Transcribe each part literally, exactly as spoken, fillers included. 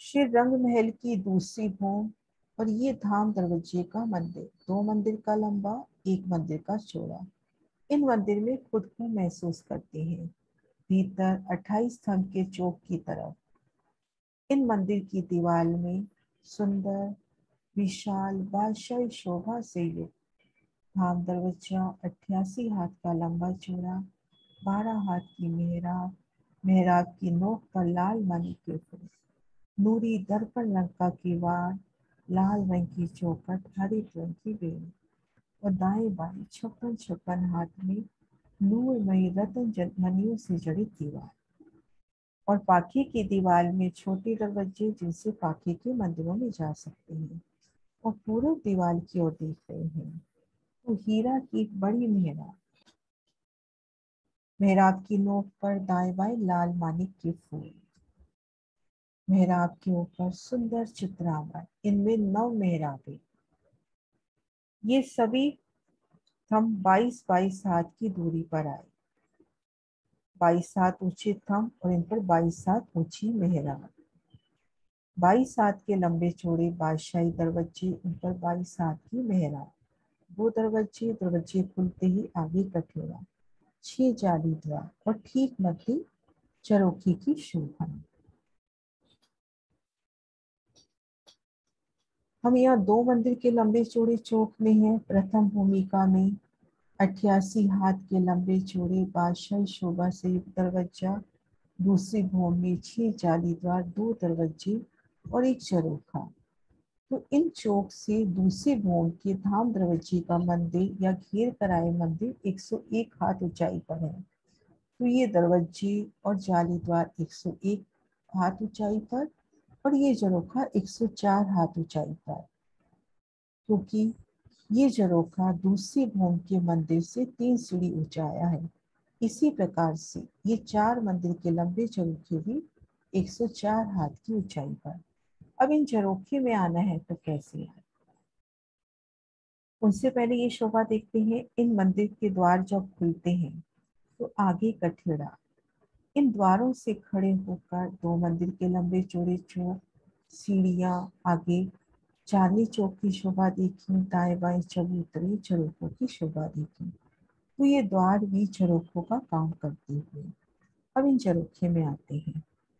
श्री रंग महल की दूसरी भूमि और ये धाम दरवाजे का मंदिर, दो मंदिर का लंबा, एक मंदिर का चौड़ा। इन मंदिर में खुद को महसूस करते हैं भीतर अट्ठाईस थंब के चौक की तरफ। इन मंदिर की दीवार में सुंदर विशाल बादशाही शोभा से युक्त धाम दरवाजा अट्ठासी हाथ का लंबा चौड़ा, बारह हाथ की मेहराब, मेहराब की नोक पर लाल मणि के फूल, नूरी दर्पण रंग का किवाड़, लाल रंग की चौखट, हरित रंग की बेल और दाएं बाएं छप्पन छप्पन हाथ में नूरमयी रत्न मणियों से जड़ित दीवार और पाखे की दीवार में छोटे दरवाजे जिनसे पाखे के मंदिरों में जा सकते हैं और पूर्व दीवार की ओर देख रहे हैं तो हीरा की एक बड़ी मेहराब, मेहराब की नोक पर दाएं बाएं लाल मानिक के फूल, मेहराब के ऊपर सुंदर चित्रांगन, इनमें नौ मेहराबें। ये सभी थंब बाईस बाईस हाथ की दूरी पर आए, बाईस हाथ ऊंचे थंब और इन पर बाईस हाथ ऊंची मेहराब, बाईस हाथ के लंबे चौड़े बादशाही दरवाजे, इन पर बाईस हाथ की मेहराब, वो दरवाजे दरवाजे खुलते ही आगे कठोरा, छह जाली द्वार और ठीक मध्य चरोखी की शोभा। हम यहाँ दो मंदिर के लंबे चौड़े चौक में हैं। प्रथम भूमिका में अट्ठासी हाथ के लंबे चौड़े बादशाही शोभा से युक्त दरवाजा, दूसरी भूमि में छह जाली द्वार, दो दरवाजे और एक चरोखा। तो इन चौक से दूसरी भूमि के धाम दरवाजे का मंदिर या घेर कर आए मंदिर एक सौ एक हाथ ऊंचाई पर है। तो ये दरवाजे और जाली द्वार एक सौ एक हाथ ऊंचाई पर और ये झरोखा एक सौ चार हाथ ऊंचाई पर, क्योंकि ये झरोखा दूसरी भूमि के मंदिर से तीन सीढ़ी ऊंचा आया है। इसी प्रकार से ये चार मंदिर के लंबे झरोखे भी एक सौ चार हाथ की ऊंचाई पर। अब इन झरोखे में आना है तो कैसे है, उनसे पहले ये शोभा देखते हैं। इन मंदिर के द्वार जब खुलते हैं तो आगे कठेड़ा, इन द्वारों से खड़े होकर दो मंदिर के लंबे चौड़े चौक, सीढ़ियां आगे चांदनी चौक की शोभा देखी, दाएं बाएं चबूतरे झरोखों की शोभा देखी। तो ये द्वार भी झरोखों का काम करते हुए। अब इन झरोखे में आते हैं।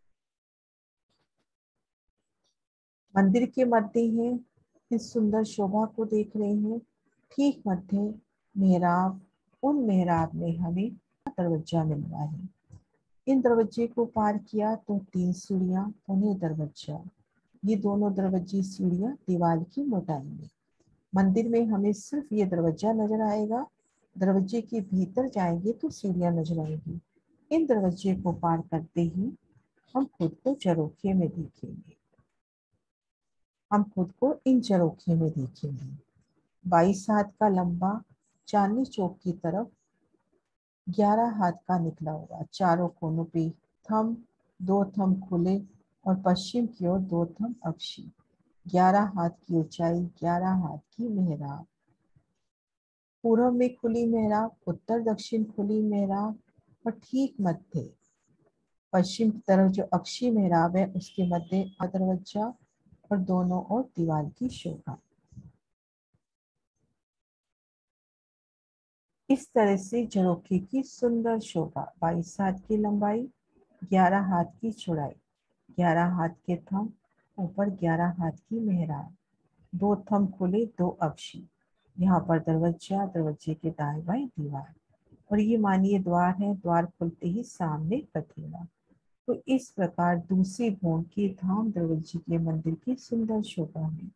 मंदिर के मध्य है, इस सुंदर शोभा को देख रहे हैं। ठीक मध्य मेहराब, उन मेहराब में हमें दरवाजा मिल रहा है। इन दरवाजे को पार किया तो तीन सीढ़ियां, उन्हें दरवाजा, ये दोनों दरवाजे सीढ़ियां दीवार की मोटाई में। मंदिर में हमें सिर्फ ये दरवाजा नजर आएगा, दरवाजे के भीतर जाएंगे तो सीढ़ियां नजर आएंगी। इन दरवाजे को पार करते ही हम खुद को झरोखे में देखेंगे, हम खुद को इन झरोखे में देखेंगे। बाईस हाथ का लंबा चांदनी चौक की तरफ ग्यारह हाथ का निकला हुआ, चारों कोनों पे थंब, दो थंब खुले और पश्चिम की ओर दो थंब अक्षी, ग्यारह हाथ की ऊंचाई, ग्यारह हाथ की मेहराब, पूर्व में खुली मेहराब, उत्तर दक्षिण खुली मेहराब और ठीक मध्य पश्चिम की तरफ जो अक्षी मेहराब है उसके मध्य दरवाजा और दोनों ओर दीवार की शोभा। इस तरह से झरोखे की सुंदर शोभा, बाईस हाथ की लंबाई, ग्यारह हाथ की चौड़ाई, ग्यारह हाथ के थंब, ऊपर ग्यारह हाथ की मेहराब, दो थंब खुले, दो अक्षी, यहाँ पर दरवाजा, दरवाजे के दाएं बाएं दीवार और ये मानिए द्वार है, द्वार खुलते ही सामने कठेड़ा। तो इस प्रकार दूसरी भूमि के धाम दरवाजे के मंदिर की सुंदर शोभा है।